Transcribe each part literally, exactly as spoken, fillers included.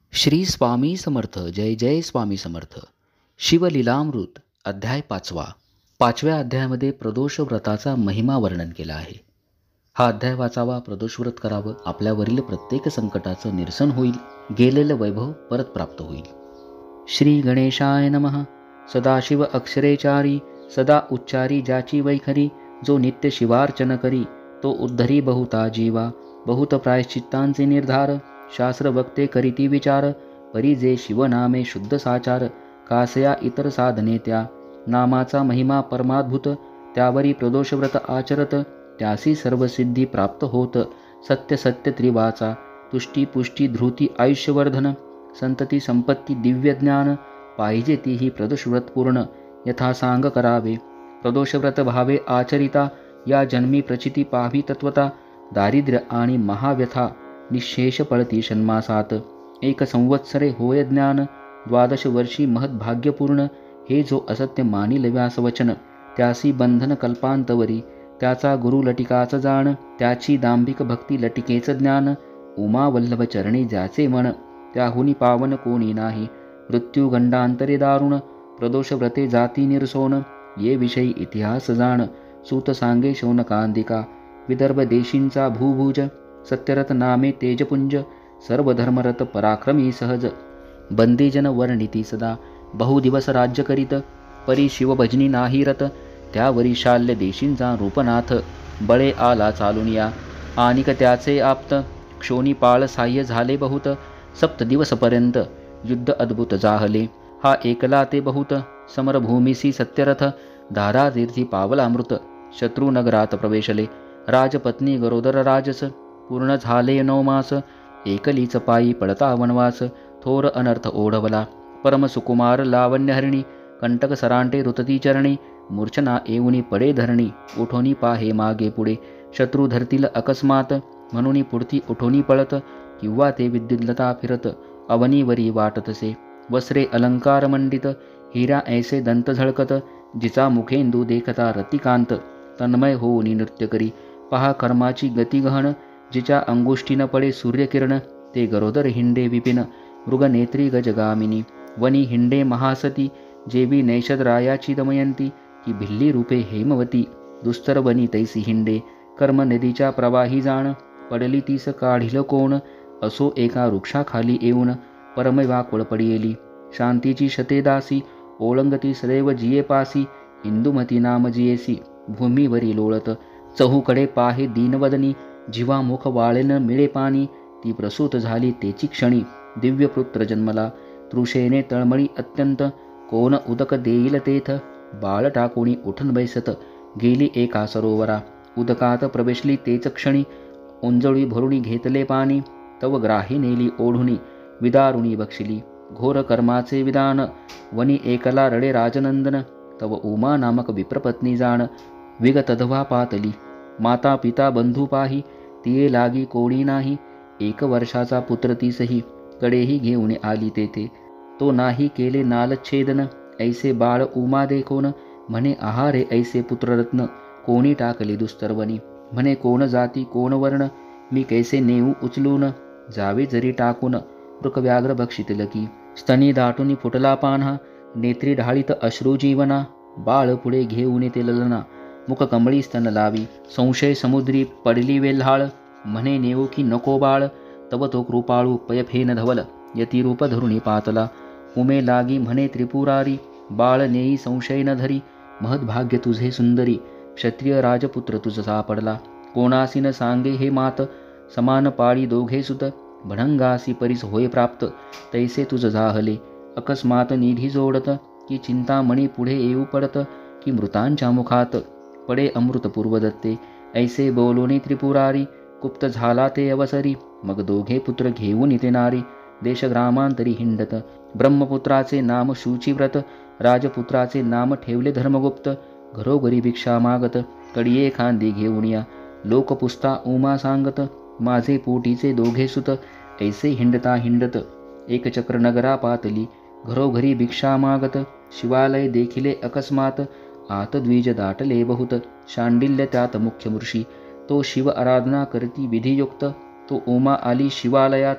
श्री स्वामी समर्थ. जय जय स्वामी समर्थ. शिवलीलामृत अध्याय पाचवा. पाचव्या अध्यायामध्ये प्रदोष व्रताचा महिमा वर्णन केला आहे. हा अध्याय वाचावा, प्रदोष व्रत करावं, आपल्यावरील प्रत्येक संकटाचं निरसन होईल, गेलेलं वैभव परत प्राप्त होईल. श्री गणेशाय नमः. सदाशिव अक्षरेचारी, सदा उच्चारी ज्याची वैखरी, जो नित्य शिवार्चन करी, तो उद्धरी बहुता जीवा. बहुत प्रायश्चित्तांचे निर्धार, शास्त्र वक्ते करीती विचार. परी जे शिवनामे शुद्ध साचार, कासया इतर साधने त्या. नामाचा महिमा परमाद्भुत, त्यावरी प्रदोष व्रत आचरत. त्यासी सर्व सिद्धी प्राप्त होत, सत्य सत्य त्रिवाचा. तुष्टी पुष्टी धृती आयुष्यवर्धन, संतती संपत्ती दिव्य ज्ञान. पाहिजे तीही प्रदोष व्रत पूर्ण, यथा सांग करावे. प्रदोष व्रत भावे आचरिता, या जन्मी प्रचिती पाहावी तत्वता. दारिद्र्य आणि महाव्यथा, निशेष पळती षण्मासात. एक संवत्सरे होय ज्ञान, द्वादश वर्षी महद्भाग्यपूर्ण. हे जो असत्य मानिल व्यास वचन, त्यासी बंधन कल्पांतवरी. त्याचा गुरु लटिकाच जाण, त्याची दांभिक भक्ती लटिकेच ज्ञान. उमा वल्लभ चरणी ज्याचे मन, त्याहुनी पावन कोणी नाही. मृत्यू गंडांतरे दारुण, प्रदोष व्रते जाती निरसोन. ये विषयी इतिहास जाण, सूत सांगे शौनकांदिका. विदर्भ देशींचा भूभुज, सत्यरथ नामे तेजपुंज. सर्व धर्मरत पराक्रमी सहज, बंदीजन वर्णिती सदा. बहुदिवस राज्य करीत, परी शिवभजनी नाही रत. त्यावरी शाल्य देशींचा रूपनाथ, बळे आला चालून या. आनिक त्याचे आप्त, क्षोणीपाळ साह्य झाले बहुत. सप्त दिवसपर्यंत युद्ध अद्भुत जाहले. हा एकला ते बहुत, समरभूमीसी सत्यरथ. धारातीर्थी पावला अमृत, शत्रुनगरात प्रवेशले. राजपत्नी गरोदर राजस, पूर्ण झाले नऊ मास. एकलीच पायी पळता वनवास, थोर अनर्थ ओढवला. परम सुकुमार लावण्यहरिणी, कंटक सरांटे रुतती चरणी. मूर्छना येऊनी पडे धरणी, उठोनी पाहे मागे पुढे. शत्रू धरतील अकस्मात, म्हणून पुढती उठोनी पळत. किंवा ते विद्युल्लता फिरत, अवनीवरी वाटतसे. वस्त्रे अलंकार मंडित, हिरा ऐसे दंत झळकत. जिचा मुखेंदू देखता रतिकांत, तन्मय होऊनी नृत्य करी. पहा कर्माची गती गहन, जिच्या अंगुष्ठीन पडे सूर्यकिरण. ते गरोदर हिंडे विपिन, मृगनेत्री गजगामिनी. वनी हिंडे महासती, जेवी नैषदरायाची दमयंती. की भिल्ली रूपे हेमवती, दुस्तर वनी तैसी हिंडे. कर्म नदीच्या प्रवाही जाण, पडली तीस काढिल कोण. असो एका वृक्षाखाली येऊन, परमव्याकुळ पडियेली. शांतीची शतेदासी, ओळंगती सदैव जिये पासी. इंदुमती नाम जियेसी, भूमीवरी लोळत. चहूकडे पाहे दीनवदनी, जीवा मुख वाळेन मिळे पाणी. ती प्रसूत झाली तेची क्षणी, दिव्यपुत्र जन्मला. तृषेने तळमळी अत्यंत, कोण उदक देईल तेथ. बाळ टाकोणी उठून बैसत, गेली एका सरोवरा. उदकात प्रवेशली तेच क्षणी, उंजळी भरुणी घेतले पाणी. तव ग्राही नेली ओढुनी, विदारुणी बक्षिली. घोर कर्माचे विधान, वनी एकला रडे राजनंदन. तव उमा नामक विप्रपत्नी जाण, विगतधवा पातली. माता पिता बंधू पाही, तिये लागी कोणी नाही. एक वर्षाचा पुत्र तीसही, कडेही घेऊन आली तेथे. तो नाही केले नालच्छेदन, ऐसे बाळ उमा देखोन. म्हणे आहारे ऐसे पुत्ररत्न, कोणी टाकले दुस्तरवनी. म्हणे कोण जाती कोण वर्ण, मी कैसे नेऊ उचलून. जावे जरी टाकून, वृकव्याघ्र भक्षितल की. स्तनी दाटून फुटला पान्हा, नेत्री ढाळीत अश्रू जीवना. बाळ पुढे घेऊन ते ललना, मुख कमळी स्तन लावी. संशय समुद्री पडली वेल्हाळ, म्हणे नेऊ की नको बाळ. तव तो कृपाळू पयफेन धवल, यती रूप धरुणी पातला. उमे लागी म्हणे त्रिपुरारी, बाळ नेई संशय न धरी. महद्भाग्य तुझे सुंदरी, क्षत्रिय राजपुत्र तुझ सापडला. कोणासी न सांगे हे मात, समान पाळी दोघे सुत. भणंगासी परीस होय प्राप्त, तैसे तुझ जाहले. अकस्मात निधी जोडत, की चिंतामणी पुढे येऊ पडत. की मृतांच्या मुखात पडे अमृत पूर्वदत्ते. ऐसे बोलोनी त्रिपुरारी, गुप्त झाला ते अवसरी. मग दोघे पुत्र घेऊन इथे नारी, देशग्रामांतरी हिंडत. ब्रह्मपुत्राचे नाम शुचिव्रत, राजपुत्राचे नाम ठेवले धर्मगुप्त. घरोघरी भिक्षा मागत, कडिये खांदी घेऊन या. लोक पुसता उमा सांगत, माझे पोटीचे दोघे सुत. ऐसे हिंडता हिंडत, एक चक्र नगरा पातली. घरोघरी भिक्षा मागत, शिवालय देखिले अकस्मात. आत द्विज दाटले बहुत, शांडिल्य त्यात मुख्य मूर्षी. तो शिव आराधना करती विधियुक्त, तो उमा आली शिवालयात.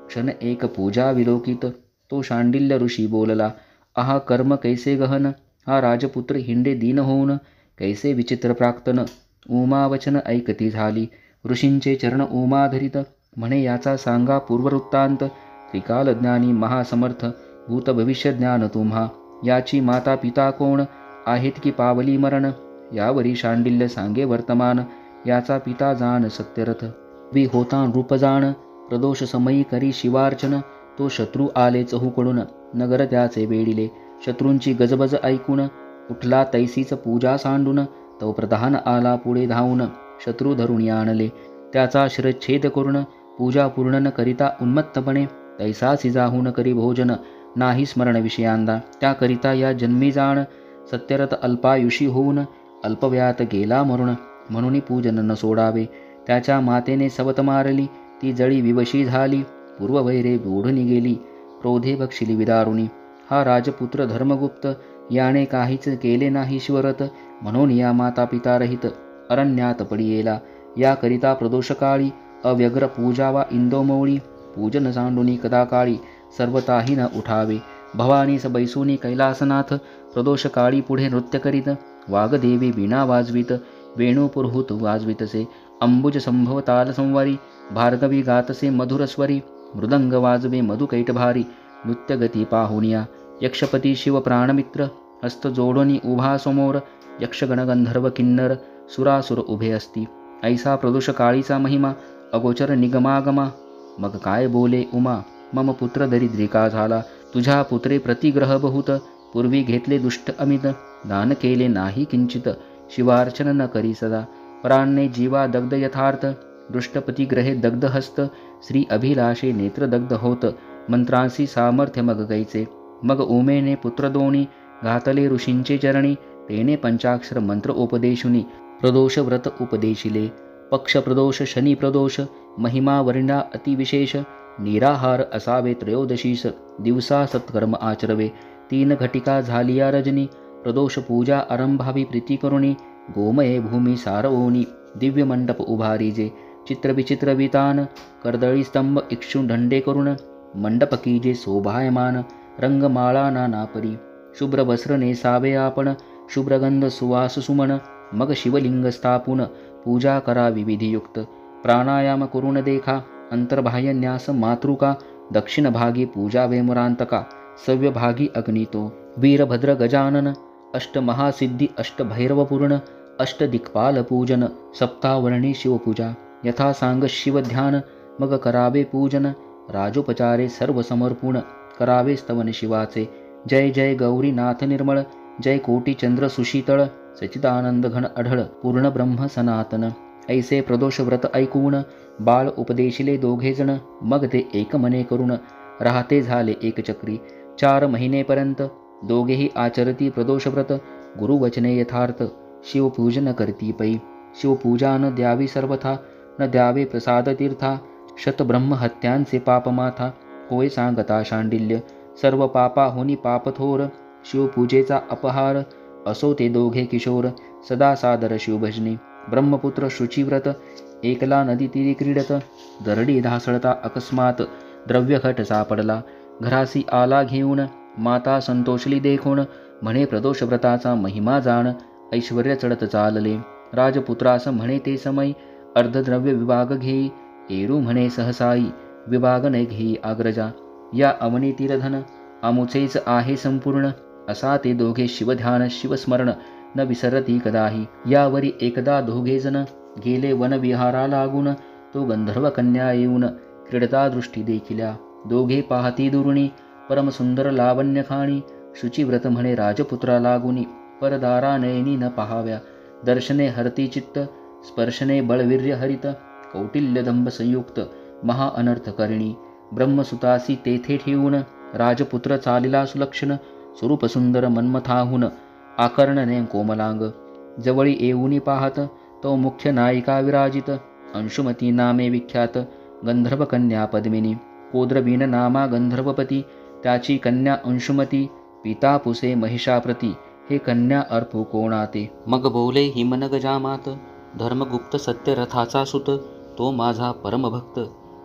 क्षण एक पूजा विलोकित. तो शांडिल्य ऋषी बोलला, आहा कर्म कैसे गहन. हा राजपुत्र हिंडे दीन होऊन, कैसे विचित्र प्राक्तन. उमा वचन ऐकती झाली, ऋषींचे चरण उमा धरित. म्हणे याचा सांगा पूर्ववृत्तांत. त्रिकालज्ञानी महासमर्थ, भूत भविष्य ज्ञान तुम्हा. याची माता पिता कोण, आहेत की पावली मरण. यावरी शांडिल्य सांगे वर्तमान, याचा पिता जाण सत्यरथ. वि होता नृप जाण, प्रदोष समयी करी शिवार्चन. तो शत्रू आले चहूकडून, नगर त्याचे वेडिले. शत्रूंची गजबज ऐकून, उठला तैसीच पूजा सांडून. तो प्रधान आला पुढे धावून, शत्रू धरून आणले. त्याचा शिरच्छेद करून, पूजा पूर्ण न करिता उन्मत्तपणे. तैसासी जाहून करी भोजन, नाही स्मरण विषयांदा. त्याकरिता या जन्मी जाण, सत्यरथ अल्पायुषी होऊन. अल्पव्यात गेला मरून, म्हणून पूजन न सोडावे. त्याच्या मातेने सवत मारली, ती जळी विवशी झाली. पूर्ववैरे ओढून गेली, क्रोधे बक्षिली विदारुणी. हा राजपुत्र धर्मगुप्त, याने काहीच केले नाही शिवरत. म्हणून या माता पिता रहित, अरण्यात पडियेला. याकरिता प्रदोषकाळी, अव्यग्र पूजावा इंदोमौळी. पूजन सांडुनी कदा काळी, सर्वताही न उठावे. भवानीस बैसुनी कैलासनाथ, प्रदोषकाळी पुढे नृत्य करीत. वागदेवी वीणा वाजवीत, वेणुपुरहूत वाजवितसे. अंबुज संभव ताल संवारी, भार्गवी गातसे मधुरस्वरी. मृदंग वाजवे मधुकैटभारी, नृत्यगती पाहुनिया. यक्षपती शिव प्राणमित्र, हस्त जोडोनी उभा समोर. यक्षगण गंधर्व किन्नर, सुरासुर उभे असती. ऐसा प्रदोष काळीचा महिमा, अगोचर निगमागमा. मग काय बोले उमा, मम पुत्र दरिद्रिका झाला. तुझ्या पुत्रे प्रतिग्रह बहुत, पूर्वी घेतले दुष्ट अमित. दान केले नाही किंचित, शिवार्चन न करी सदा. प्राणने जीवा दग्ध यथार्थ, दृष्टपती ग्रहे दग्ध हस्त. श्री अभिलाषे नेत्र दग्ध होत, मंत्रांसी सामर्थ्य मग कैचे. मग उमेने पुत्र दोणी, घातले ऋषींचे चरणी. तेने पंचाक्षर मंत्र उपदेशुनी, प्रदोष व्रत उपदेशिले. पक्ष प्रदोष शनी प्रदोष, महिमा वर्णा अतिविशेष. निराहार असावे त्रयोदशीस, दिवसा सत्कर्म आचरवे. तीन घटिका झालिया रजनी, प्रदोष पूजा आरंभावी प्रीती करुणी. गोमये भूमी सारवोनी, दिव्य मंडप उभारीजे. चित्रविचित्र वितान, कर्दळी स्तंभ इक्षु ढंडे करुण. मंडप कीजे शोभायमान, रंगमाळा नानापरी. शुभ्र वस्त्र नेसावे आपण, शुभ्रगंध सुवास सुमन. मग शिवलिंग स्थापून, पूजा करावी विधियुक्त. प्राणायाम करून देखा, अंतर्बाह्य न्यास मातृका. दक्षिण भागी पूजावे मुरांतका, सव्य भागी अग्नितो. वीरभद्र गजानन, अष्टमहासिद्धी अष्टभैरवपूर्ण. अष्टदिक्पाल पूजन, सप्तावर्णी शिवपूजा. यथा सांग शिवध्यान, मग करावे पूजन. राजोपचारे सर्व समर्पूण, करावे स्तवन शिवाचे. जय जय गौरीनाथ निर्मळ, जय कोटी चंद्र सुशीतळ. सचिदानंद घन अढळ, पूर्ण ब्रह्म सनातन. ऐसे प्रदोष व्रत ऐकून, बाळ उपदेशिले दोघेजण. मग ते एक मने करून, राहते झाले एकचक्री. चार महिनेपर्यंत दोघेही आचरती प्रदोषव्रत. गुरुवचने यथार्थ, शिवपूजन करती पै. शिवपूजा न द्यावी सर्वथा, न द्यावे प्रसाद तीर्था. शतब्रह्म हत्यांचे पापमाथा, होय सांगता शांडिल्य. सर्व पापा होनी पापथोर, शिवपूजेचा अपहार. असो ते दोघे किशोर, सदा सादर शिवभजनी. ब्रह्मपुत्र शुचिव्रत, एकला नदी तीरी क्रीडत. दरडी ढासळता अकस्मात, द्रव्यघट सापडला. घरासी आला घेऊन, माता संतोषली देखून. म्हणे प्रदोष व्रताचा महिमा जाण, ऐश्वर्य चढत चालले. राजपुत्रास म्हणे ते समय, अर्धद्रव्य विभाग घेई. एरू म्हणे सहसाई, विभाग न घेई आग्रजा. या अवनी तीरधन, आमुचेच आहे संपूर्ण. असा ते दोघे शिवध्यान शिवस्मरण, न विसरती कदाही. यावरी एकदा दोघेजण, गेले वनविहारा लागून. तो गंधर्व कन्या येऊन, क्रीडता दृष्टी देखिल्या. दोघे पाहती दुरुणी, परमसुंदर लावण्य खाणी. शुचिव्रत म्हणे राजपुत्रा लागुनी, परदारा नयनी न पहाव्या. दर्शने हरती चित्त, स्पर्शने बळवीर्य हरित. कौटिल्य दंभ संयुक्त, महा अनर्थ करिणी. ब्रह्मसुतासी तेथे ठेवून, राजपुत्र चालिला सुलक्षण. स्वरूप सुंदर मन्मथाहून, आकर्णने कोमलांग. जवळी येऊनी पाहत, तो मुख्य नायिका विराजित. अंशुमती नामे विख्यात, गंधर्व कन्या पद्मिनी. कोद्रबीन नामा गंधर्वपती, त्याची कन्या अंशुमती. पिता पुसे महिषाप्रती, हे कन्या अर्पू कोणाते. मग बोले हिमनग जामात, धर्मगुप्त सत्यरथाचा सुत. तो माझा परमभक्त,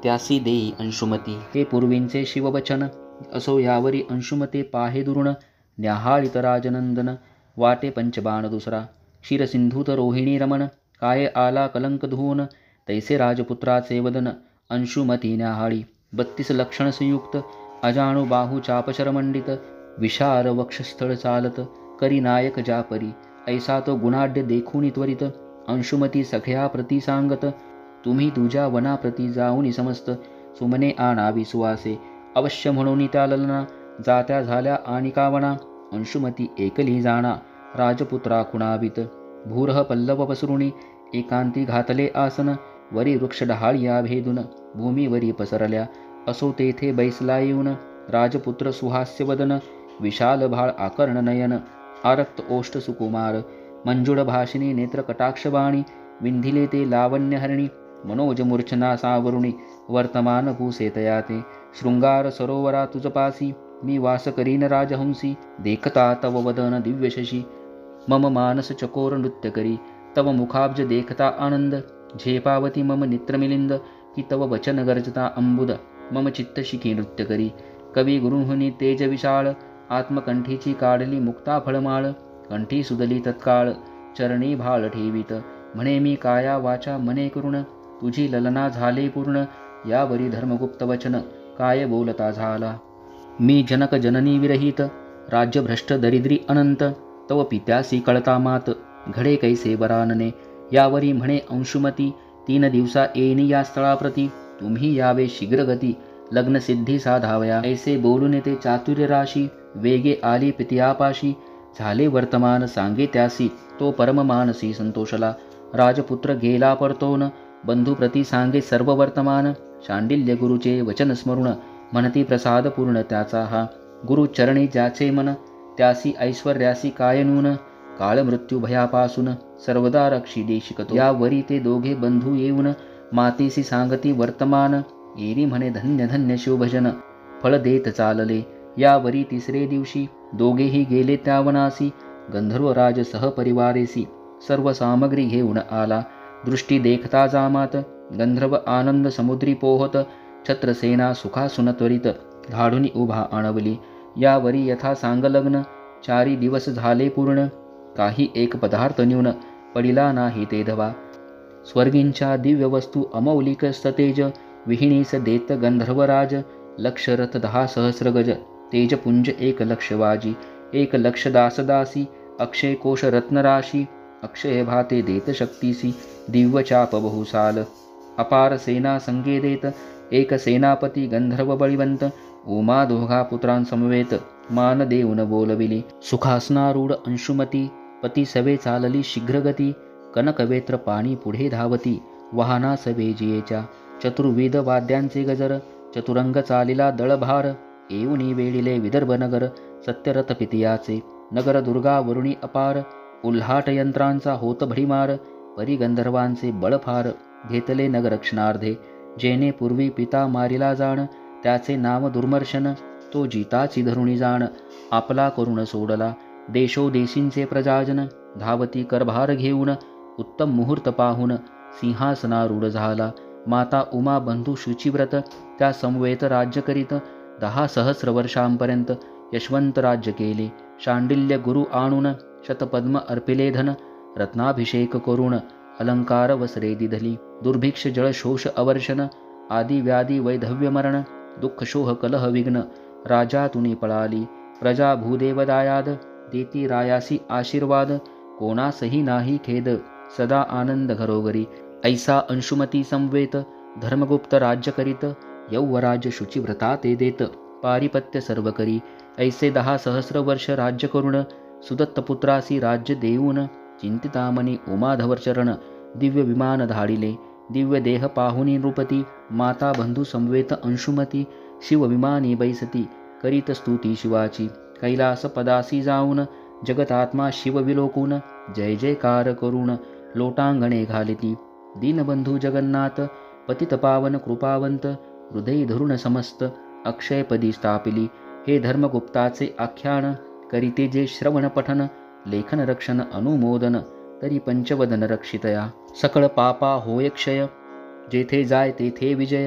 त्यासी देई अंशुमती. हे पूर्वींचे शिववचन असो यावरी अंशुमते पाहे दुरुण. न्याहाळित राजनंदन वाटे पंचबाण दुसरा. क्षीरसिंधूत रोहिणी रमण काय आला कलंक धुवून. तैसे राजपुत्राचे वदन अंशुमती न्याहाळी. बत्तीस लक्षण संयुक्त अजाणू बाहू चापशरमंडित. विशाल वक्षस्थळ चालत करी नायक जापरी. ऐसा तो गुणाढ्य देखुनी त्वरित. अंशुमती सख्या प्रती सांगत तुम्ही तुझ्या वनाप्रती जाऊनी समस्त. सुमने आणावी सुवासे अवश्य म्हणून त्या ललना. जात्या झाल्या आणि कावना अंशुमती एकली जाणा. राजपुत्रा खुणावित भूरह पल्लव पसरुणी. एकांती घातले आसन वरी वृक्ष डहाळिया भेदून. भूमीवरी पसरल्या असो तेथे बैसला येऊन. राजपुत्र सुहास्य वदन विशाल भाळ आकर्ण नयन. आरक्त ओष्ठ सुकुमार मंजुळ भाषिणी नेत्र कटाक्षबाणी. विंधिले ते लावण्य हरिणी मनोज मूर्छना सावरुणी. वर्तमान पूसे तया ते शृंगार सरोवरा तुजपासी. मी वास करीन राजहंसी देखता तव वदन दिव्य शशी. मम मानस चकोर नृत्य करी तव मुखाब्ज देखता आनंद. झेपावती मम नेत्रमिलिंद की तव वचन गर्जता अंबुद. मम चित्त शिखी नृत्य करी कवी गुरुहुनी तेज विशाळ. आत्मकंठीची काढली मुक्ता फळमाळ. कंठी सुदली तत्काळ चरणी भाळ ठेवित. म्हणे मी काया वाचा मने करुण. तुझी ललना झाले पूर्ण. यावरी धर्मगुप्त वचन काय बोलता झाला. मी जनक जननी विरहित राज्यभ्रष्ट दरिद्री अनंत. तव पित्यासी कळता मात घडे कैसे वरानने. यावरी म्हणे अंशुमती तीन दिवसा येईन या स्थळाप्रती. तुम्ही यावे शीघ्रगती लग्नसिद्धी साधावया. ऐसे बोलून ते चातुर्य राशी वेगे आली पित्यापाशी. झाले वर्तमान सांगे त्यासी तो परम मानसी संतोषला. राजपुत्र गेला परतोन बंधुप्रती सांगे सर्व वर्तमान. शांडिल्य गुरुचे वचन स्मरुण म्हणती प्रसाद पूर्ण त्याचा हा. गुरु चरणी ज्याचे मन त्यासी ऐश्वर्यासी काय नून. काळ मृत्यू भयापासून सर्वदा रक्षी देशिकतो. यावरी ते दोघे बंधू येऊन मातेसी सांगती वर्तमान. येरी म्हणे धन्य धन्य शिवभजन फळ देत चालले. यावरी तिसरे दिवशी दोघेही गेले त्या वनासी. गंधर्वराज सहपरिवारेसी सर्व सामग्री घेऊन आला. दृष्टी देखता जामात गंधर्व आनंद समुद्री पोहत. छत्रसेना सुखासुन त्वरित धाडूनी उभा आणवली. यावरी यथा सांग लग्न चारी दिवस झाले पूर्ण. काही एक पदार्थ न्यून पडिला नाही ते धवा. स्वर्गींच्या दिव्य वस्तू अमौलिक सतेज विहिणीस देत गंधर्वराज. लक्ष रथ दहा सहस्र गज तेजपुंज एक लक्ष वाजी. एक लक्ष दासदासी अक्षय कोश रत्नराशी. अक्षय भाते देत शक्तीसी दिव्य चाप बहुसाल. अपार सेना संगे देत एक सेनापती गंधर्व बळीवंत. उमा दोघा पुत्रांसमवेत मान देऊन बोलविली. सुखासनारूढ अंशुमती पती सवे चालली शीघ्रगती. कनकवेत्र पाणी पुढे धावती वाहना सवे जियेच्या. चतुर्विध वाद्यांचे गजर चतुरंग चालिला दळभार. येऊनी वेळिले विदर्भ नगर सत्यरथ पितियाचे. नगर दुर्गा वरुणी अपार उल्हाट यंत्रांचा होत भडीमार. परी गंधर्वांचे बळ फार घेतले नगरक्षणार्धे. जेने पूर्वी पिता मारिला जाण त्याचे नाव दुर्मर्शन. तो जिताची धरुणी जाण आपला करुण सोडला. देशोदेशींचे प्रजाजन धावती करभार घेऊन. उत्तम मुहूर्त पाहून सिंहासनारूढ झाला. माता उमा बंधू शुचिव्रत त्या समवेत राज्य करीत. दहा सहस्र वर्षांपर्यंत यशवंत राज्य केले. शांडिल्य गुरु आणून शतपद्म अर्पिले धन. रत्नाभिषेक करून अलंकार वस्त्रे दिधली. दुर्भिक्ष जळ शोष अवर्षण आदी व्याधी वैधव्य मरण. दुःख शोह कलह विघ्न राजा तुनी पळाली. प्रजा भूदेव दायाद देती रायासी आशीर्वाद. कोणासही नाही खेद सदा आनंद घरोघरी. ऐसा अंशुमती समवेत धर्मगुप्त राज्य करीत. यौवराज्य शुचिव्रता ते देत पारिपत्य सर्व करी. ऐसे दहा सहस्र वर्ष राज्य करुण सुदत्तपुत्रासी राज्य देऊन. चिंतितामणी उमाधवर चरण दिव्य विमान धाडिले. दिव्य देह पाहुनी नृपती माता बंधू समवेत अंशुमती. शिवविमानी बैसती करीत स्तुती शिवाची. कैलास पदासी जाऊन जगतात्मा शिव विलोकून. जय जयकार करुण लोटांगणे घालिती. दीनबंधू जगन्नाथ पतित पावन कृपावंत. हृदय धरुण समस्त अक्षयपदी स्थापिली. हे धर्मगुप्ताचे आख्यान करीते जे श्रवण पठन. लेखन रक्षण अनुमोदन तरी पंचवदन रक्षितया. सकळ पापा होय क्षय जेथे जाय तेथे विजय.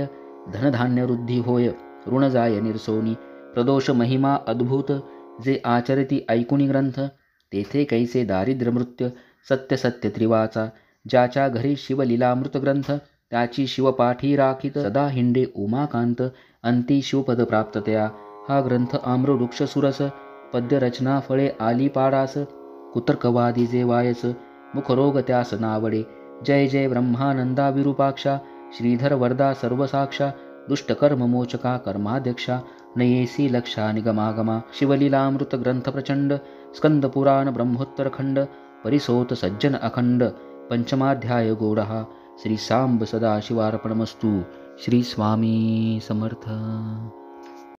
धनधान्य वृद्धी होय, ऋण जाय निर्सोनी. प्रदोष महिमा अद्भुत, जे आचरती ऐकुनी ग्रंथ. तेथे कैसे दारिद्र्य मृत्य, सत्य सत्य त्रिवाचा. ज्याच्या घरी शिवलीलामृत ग्रंथ, त्याची शिवपाठी राखीत. सदा हिंडे उमाकांत, अंती शिवपद प्राप्ततया. हा ग्रंथ आम्रवृक्ष सुरस, पद्यरचना फळे आली पाडास. कुतर्कवादी जे वायस, मुखरोग त्यास नावडे. जय जय ब्रह्मानंदा विरूपाक्षा, श्रीधर वरदा सर्वसाक्षा. दुष्टकर्म मोचका कर्माध्यक्षा, नयेसी लक्षा निगमागमा. शिवलीलामृत ग्रंथ प्रचंड, स्कंद पुराण ब्रह्मोत्तर खंड. परिसोत सज्जन अखंड, पंचमाध्याय गोडहा. श्री सांब सदाशिवार्पणमस्तु. श्री स्वामी समर्थ.